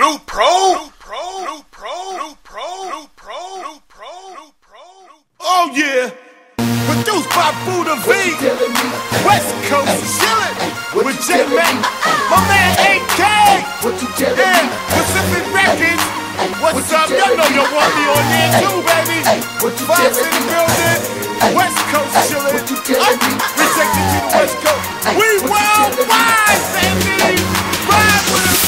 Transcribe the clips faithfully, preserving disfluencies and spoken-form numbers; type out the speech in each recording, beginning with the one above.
New Pro, New Pro, New Pro, New Pro, New Pro, New Pro, New Pro. Oh yeah, produced by Buddha V, West Coast chillin' with J-Mac, my man A K, yeah, Pacific Records. What's up? Y'all know you want me on there too, baby. Vibes in the building, West Coast chillin'. Rejected to the West Coast. We worldwide, baby. Ride with us.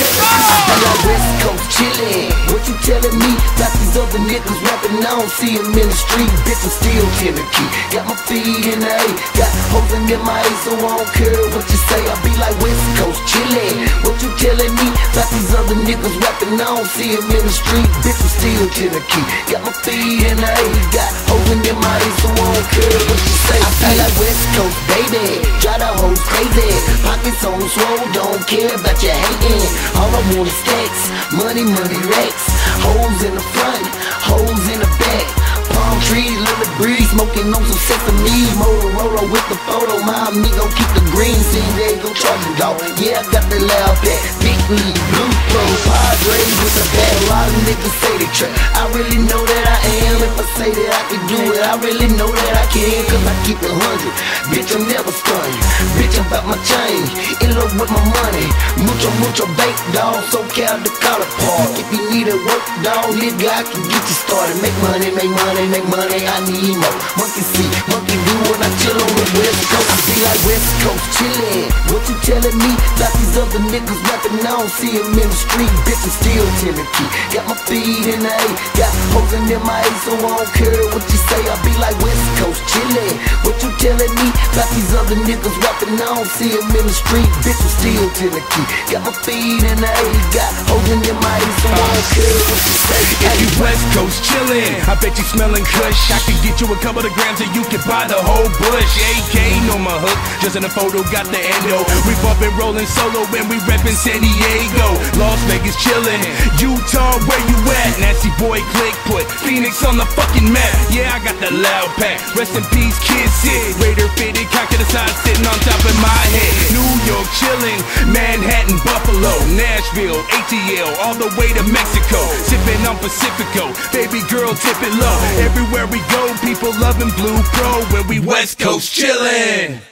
West Coast chillin'. What you telling me? Got these other niggas rapping, I don't see them in the street. Bitch, I'm still Tennessee. Got my feet in the A, got hoes in my A, so I don't care what you say. I be like West Coast chillin'. What you telling me? Got these other niggas rapping, I don't see them in the street. Bitch, I'm still Tennessee. Got my feet in the A, got hoes in my A, so I don't care what you say. I feel like West Coast, baby. Drive the hoes crazy. Pockets on swole, don't care about your hating. All I want is stacks, money, money, racks. Hoes in the front, hoes in the back. Palm trees, little breeze, smoking on some sesame. Motorola with the photo, my amigo keep the green. See, they gon' charge the dog. Yeah, I got the loud back. Big league, blue pro, Padres with the bat. A lot of niggas say they trap. I really know that I am. If I say that I can do it, I really know that I can. Cause I keep it hundred. Bitch, I'm never stunned. Bitch, I'm about my chain. In love with my money. Mucho, mucho bank, dog. So cal the collar part. If you need a work, dog, nigga, I can get you started. Make money, make money, make money. I need more. Monkey see, monkey do when I chill on the West Coast. I be like West Coast chillin'. What you telling me? Got these other niggas rapping, I don't see them in the street. Bitch, I'm still Tennessee. Got my feet in the A, got hoes in my A, so I don't care what you say. I be like West Coast chillin'. What you telling me? Got these other niggas rapping, I don't see them in the street. Bitch, I'm still Tennessee. Got my feet in the A, got hoes in my A, so I don't care what you say. If you West Coast chillin', I bet you smellin' kush. I could get you a couple of grams and you can buy the whole bush. A K on my hook, just in the photo, got the endo. We bumpin' rollin' solo and we reppin' San Diego. Las Vegas chillin', Utah, where you at? Nasty boy click, put Phoenix on the fucking map. Yeah, I got the loud pack. Rest in peace, Kid Sid. Raider fitted, cock to the side, sitting on top of my head. New York chillin', Manhattan, Buffalo, Nashville, A T L, all the way to Mexico. Sippin' on Pacifico, baby girl tip it low. Everywhere we go, people loving Blue Pro when we West Coast chillin'.